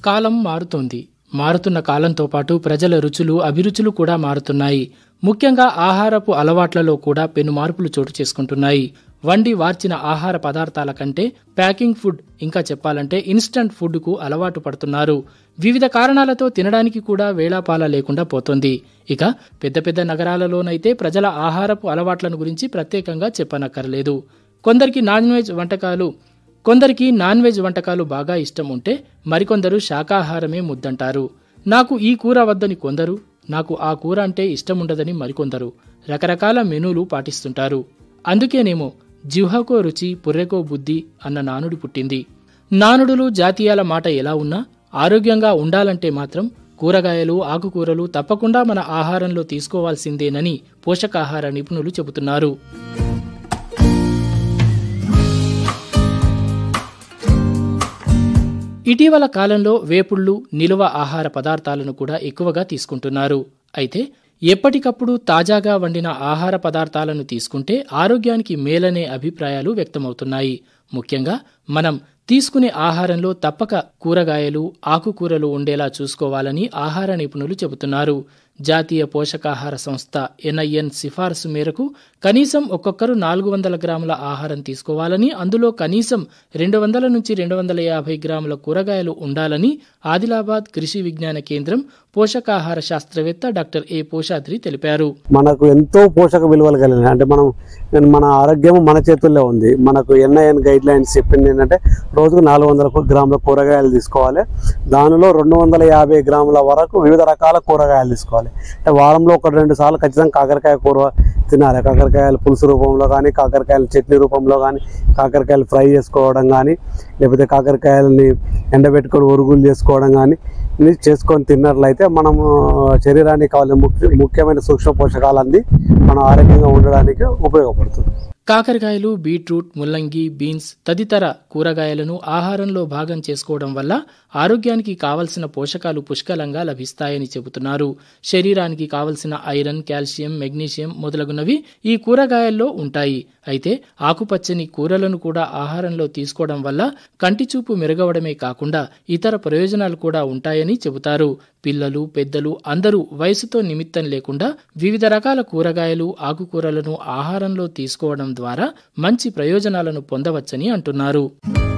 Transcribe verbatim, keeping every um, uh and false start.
కాలం మారుతోంది. మారుతున్న కాలంతో పాటు ప్రజల రుచులు, అభిరుచులు కూడా మారుతున్నాయి. ముఖ్యంగా ఆహారపు అలవాట్లలో కూడా పెను మార్పులు చోటు చేసుకుంటున్నాయి. వండి వార్చిన ఆహార పదార్థాల కంటే ప్యాకింగ్ ఫుడ్, ఇంకా చెప్పాలంటే ఇన్స్టంట్ ఫుడ్కు అలవాటు పడుతున్నారు. వివిధ కారణాలతో తినడానికి కూడా వేళాపాల లేకుండా పోతోంది. ఇక పెద్ద పెద్ద నగరాలలోనైతే ప్రజల ఆహారపు అలవాట్లను గురించి ప్రత్యేకంగా చెప్పనక్కర్లేదు. కొందరికి నాన్ వెజ్ వంటకాలు కొందరికి నాన్ వెజ్ వంటకాలు బాగా ఇష్టం ఉంటే మరికొందరు శాకాహారమే ముద్దంటారు. నాకు ఈ కూర వద్దని కొందరు, నాకు ఆ కూర అంటే ఇష్టముండదని మరికొందరు రకరకాల మెనూలు పాటిస్తుంటారు. అందుకేనేమో జిహ్వకో రుచి పుర్రెకో బుద్ధి అన్న నానుడి పుట్టింది. నానుడులు జాతీయాల మాట ఎలా ఉన్నా ఆరోగ్యంగా ఉండాలంటే మాత్రం కూరగాయలు, ఆకుకూరలు తప్పకుండా మన ఆహారంలో తీసుకోవాల్సిందేనని పోషకాహార నిపుణులు చెబుతున్నారు. ఇటీవల కాలంలో వేపుళ్లు, నిలువ ఆహార పదార్థాలను కూడా ఎక్కువగా తీసుకుంటున్నారు. అయితే ఎప్పటికప్పుడు తాజాగా వండిన ఆహార పదార్థాలను తీసుకుంటే ఆరోగ్యానికి మేలనే అభిప్రాయాలు వ్యక్తమవుతున్నాయి. ముఖ్యంగా మనం తీసుకునే ఆహారంలో తప్పక కూరగాయలు, ఆకుకూరలు ఉండేలా చూసుకోవాలని ఆహార నిపుణులు చెబుతున్నారు. జాతీయ పోషకాహార సంస్థ ఎన్ఐఎన్ సిఫార్సు మేరకు కనీసం ఒక్కొక్కరు నాలుగు వందల గ్రాముల ఆహారం తీసుకోవాలని, అందులో కనీసం రెండు వందల నుంచి రెండు వందల యాభై గ్రాముల కూరగాయలు ఉండాలని ఆదిలాబాద్ కృషి విజ్ఞాన కేంద్రం పోషకాహార శాస్త్రవేత్త డాక్టర్ ఏ పోషాద్రి తెలిపారు. మనకు ఎంతో పోషక విలువలు కలిగిన అంటే మనం మన ఆరోగ్యం మన చేతుల్లో ఉంది. మనకు ఎన్ఐఎన్ గైడ్ లైన్స్ చెప్పింది ఏంటంటే రోజుకు నాలుగు వందల గ్రాముల కూరగాయలు తీసుకోవాలి. దానిలో రెండు వందల యాభై గ్రాముల వరకు వివిధ రకాల కూరగాయలు తీసుకోవాలి. వారంలో ఒక రెండు సార్లు ఖచ్చితంగా కాకరకాయ కూర తినాలి. కాకరకాయలు పులుసు రూపంలో కానీ, కాకరకాయలు చట్నీ రూపంలో కానీ, కాకరకాయలు ఫ్రై చేసుకోవడం కానీ, లేకపోతే కాకరకాయలని ఎండబెట్టుకొని ఉరుగులు చేసుకోవడం కానీ చేసుకొని తిన్నట్లయితే మనము శరీరానికి కావాల్సిన ముఖ్య ముఖ్యమైన సూక్ష్మ పోషకాలు అంది మనం ఆరోగ్యంగా ఉండడానికి ఉపయోగపడుతుంది. కాకరకాయలు, బీట్రూట్, ముల్లంగి, బీన్స్ తదితర కూరగాయలను ఆహారంలో భాగం చేసుకోవడం వల్ల ఆరోగ్యానికి కావలసిన పోషకాలు పుష్కలంగా లభిస్తాయని చెబుతున్నారు. శరీరానికి కావలసిన ఐరన్, కాల్షియం, మెగ్నీషియం మొదలగునవి ఈ కూరగాయల్లో ఉంటాయి. అయితే ఆకుపచ్చని కూరలను కూడా ఆహారంలో తీసుకోవడం వల్ల కంటిచూపు మెరుగవడమే కాకుండా ఇతర ప్రయోజనాలు కూడా ఉంటాయని చెబుతారు. పిల్లలు, పెద్దలు అందరూ వయసుతో నిమిత్తం లేకుండా వివిధ రకాల కూరగాయలు, ఆకుకూరలను ఆహారంలో తీసుకోవడం ద్వారా మంచి ప్రయోజనాలను పొందవచ్చని అంటున్నారు.